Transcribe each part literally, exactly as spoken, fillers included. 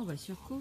va sur Couf.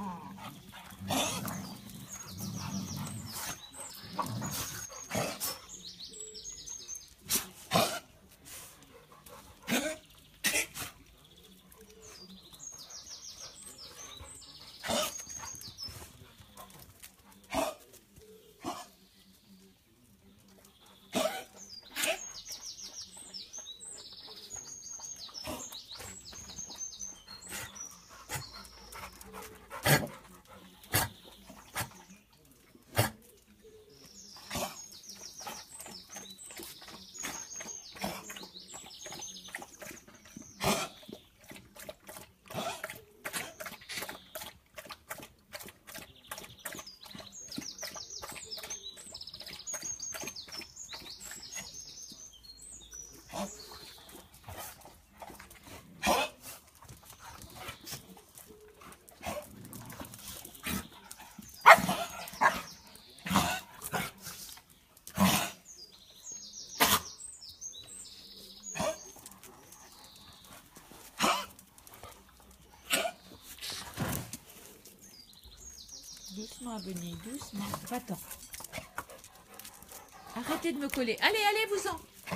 Doucement, Benny, doucement. Va-t'en. Arrêtez de me coller. Allez, allez-vous-en.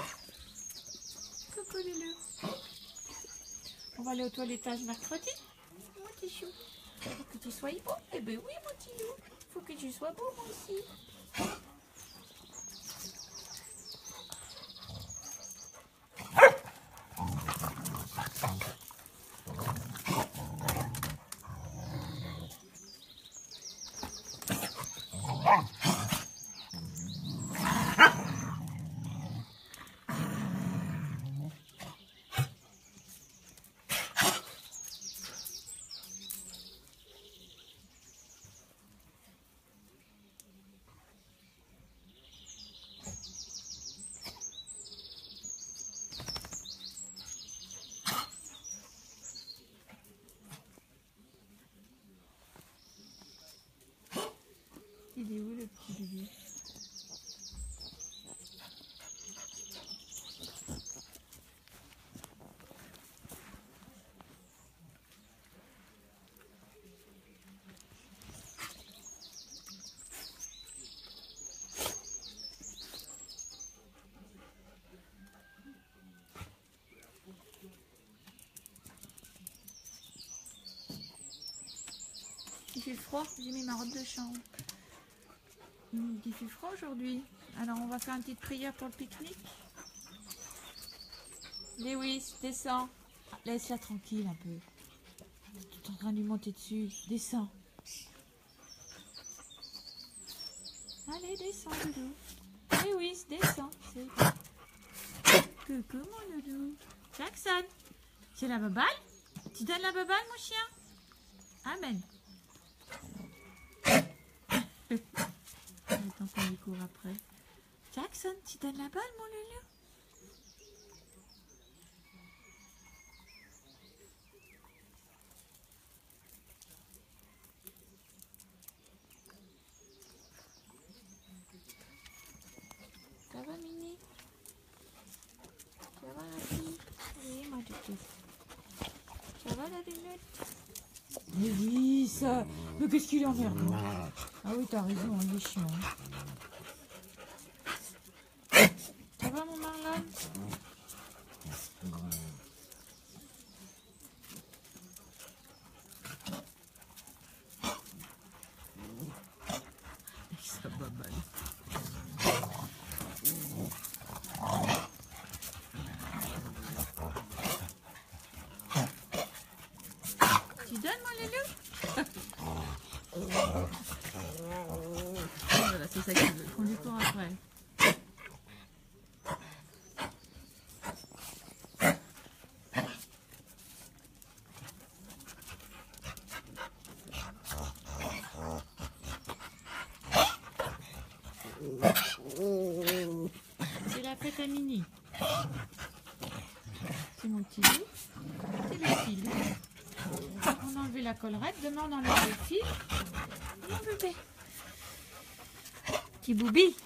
Coco-le-le. On va aller au toilettage mercredi. Mon petit chou. Faut que tu sois beau. Eh ben oui, mon petit loup. Faut que tu sois beau, moi aussi. Il est où le petit bébé? Il fait froid, j'ai mis ma robe de chambre. Il fait froid aujourd'hui. Alors on va faire une petite prière pour le pique-nique. Lewis, descends. Laisse-la tranquille un peu. Tu es en train de lui monter dessus. Descends. Allez, descends, doudou. Lewis, descends. Coucou, mon doudou. Jackson, c'est la baballe? Tu donnes la baballe, mon chien? Amen. Attends qu'on lui court après. Jackson, tu donnes la balle, mon loulou? Ça va, Mini? Ça va, la fille? Oui, ma toutou. Ça va, la lunette? Mais oui, ça... Mais qu'est-ce qu'il est emmerdant? Ah oui, t'as raison, il est chiant. Ça va, mon Marlon? Ça va mal. Tu donnes, mon loulou? Voilà, c'est ça qu'il veut, qu'on lui court après. C'est la fête à Mini. C'est mon petit loup. C'est le fil. On a enlevé la collerette. Demain, on enlève le fil. Mon bébé. Petit boubi.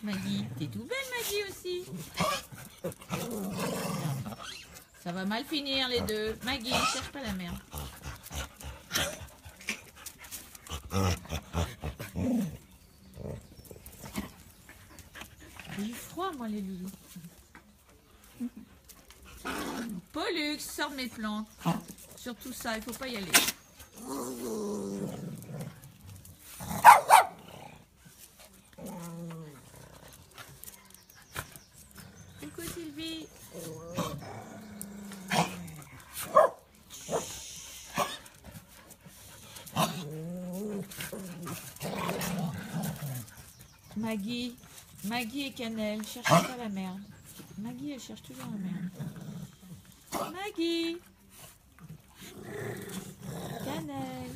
Maggie. T'es tout belle, Maggie, aussi. Regarde. Ça va mal finir, les deux. Maggie, cherche pas la merde. J'ai eu froid, moi, les loulous. Pollux, sors de mes plantes. Surtout ça, il faut pas y aller. Coucou Sylvie. Maggie, Maggie et Cannelle, cherche pas la merde. Maggie, elle cherche toujours la merde. Maggie, Cannelle.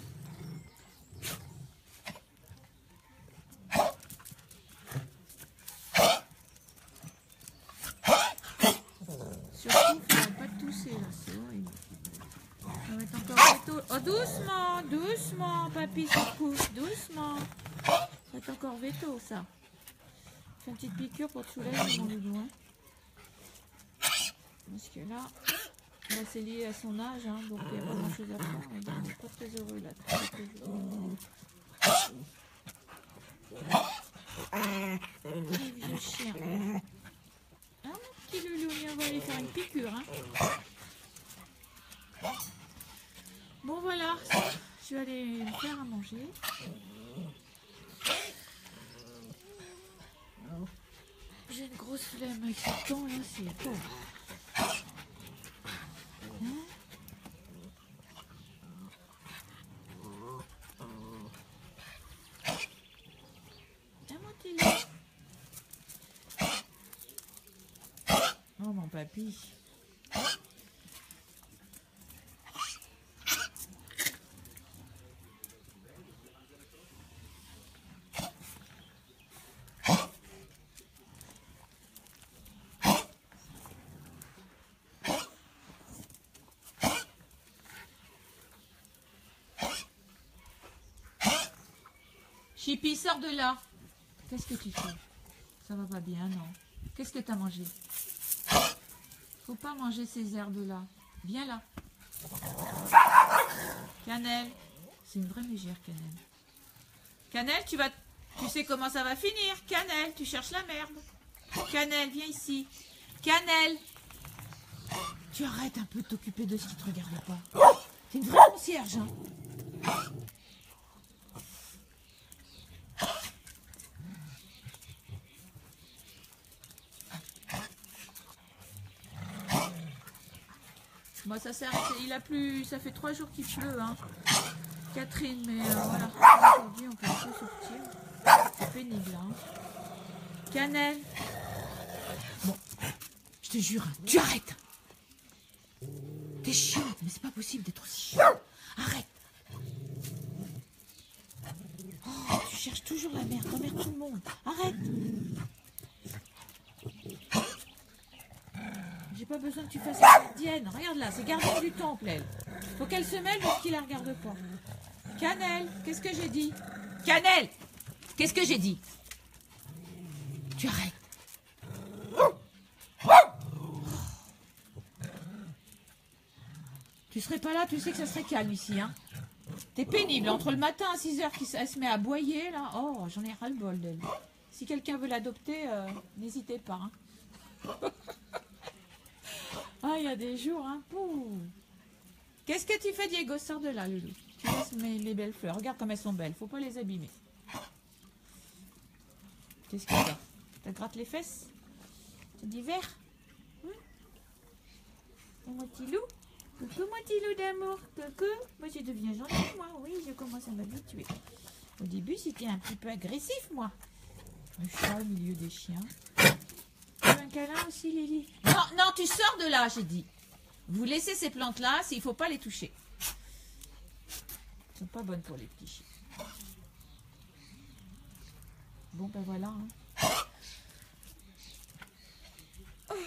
Surtout, il ne faut pas te tousser là, c'est horrible. Ça va être encore veto. Oh, doucement, doucement, papy se couche, doucement. Ça va être encore veto, ça. Fais une petite piqûre pour te soulager, mon loulou. Hein. Parce que là, là c'est lié à son âge, hein, donc il n'y a pas grand chose à faire. Il n'est pas très heureux là. Très, très heureux. Quel vieux chien. Ah, mon petit loulou, on va aller faire une piqûre. Hein. Bon, voilà. Je vais aller me faire à manger. J'ai une grosse flemme avec ce temps là, c'est pauvre. Hein? Ah, mon petit loup. Oh mon papy. Chippy, sors de là. Qu'est-ce que tu fais? Ça va pas bien, non? Qu'est-ce que tu as mangé? Faut pas manger ces herbes-là. Viens là. Cannelle. C'est une vraie mégère, Cannelle. Cannelle, tu vas... Tu sais comment ça va finir? Cannelle, tu cherches la merde. Cannelle, viens ici. Cannelle. Tu arrêtes un peu de t'occuper de ce qui te regarde pas. C'est une vraie concierge, hein. Moi, ça sert, il a plu, ça fait trois jours qu'il pleut, hein. Catherine, mais euh, voilà. Aujourd'hui, on peut un peu sortir. C'est pénible, hein. Cannelle. Bon, je te jure, hein, tu arrêtes. T'es chiante, mais c'est pas possible d'être aussi chiante. Arrête. Oh, tu cherches toujours la merde, t'emmerdes tout le monde. Arrête. J'ai pas besoin que tu fasses la gardienne. Regarde là, c'est gardienne du temple, elle. Faut qu'elle se mêle parce qu'il la regarde pas. Cannelle, qu'est-ce que j'ai dit? Cannelle, qu'est-ce que j'ai dit? Tu arrêtes. Tu serais pas là, tu sais que ça serait calme ici, hein. T'es pénible, entre le matin à six heures, elle se met à aboyer, là. Oh, j'en ai ras le bol d'elle. Si quelqu'un veut l'adopter, euh, n'hésitez pas, hein. Ah, il y a des jours, hein. Qu'est-ce que tu fais, Diego? Sors de là, Loulou. Tu laisses mes, les belles fleurs. Regarde comme elles sont belles. Faut pas les abîmer. Qu'est-ce qu'il y a? Ça te gratte les fesses? C'est d'hiver? Oui. Et mon petit loup? Coucou, mon petit loup d'amour. Coucou. Moi, je deviens gentille, moi. Oui, je commence à m'habituer. Au début, c'était un petit peu agressif, moi. Le chat au milieu des chiens. Tu veux un câlin aussi, Lily? Non, non, tu sors de là, j'ai dit. Vous laissez ces plantes-là, il ne faut pas les toucher. Elles ne sont pas bonnes pour les petits chiens. Bon, ben voilà. Hein. Oh.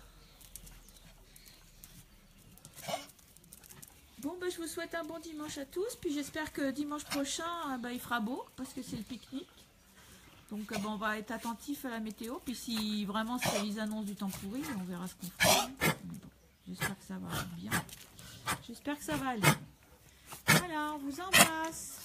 Bon, ben je vous souhaite un bon dimanche à tous. Puis j'espère que dimanche prochain, ben, il fera beau, parce que c'est le pique-nique. Donc euh, bon, on va être attentif à la météo. Puis si vraiment c'est ils annoncent du temps pourri, on verra ce qu'on fera. Mais bon, j'espère que ça va bien. J'espère que ça va aller. Voilà, on vous embrasse.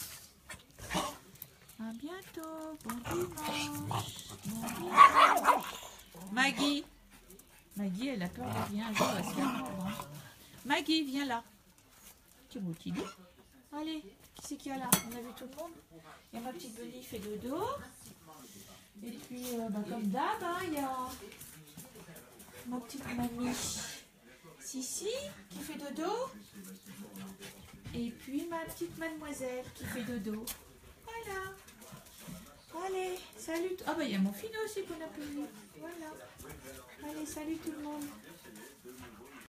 À bientôt. Bon dimanche. Bon dimanche. Maggie. Maggie, elle a peur de rien. Un jour, elle va se faire mordre, hein. Maggie, viens là. Tu es beau petit loup. Allez, qui c'est qu'il y a là? On a vu tout le monde. Il y a ma petite Bunny qui fait dodo. Et puis, euh, bah, comme d'hab, hein, il y a ma petite mamie Sissi qui fait dodo. Et puis ma petite mademoiselle qui fait dodo. Voilà. Allez, salut. Ah bah il y a mon Fino aussi qu'on a pu voir. Voilà. Allez, salut tout le monde.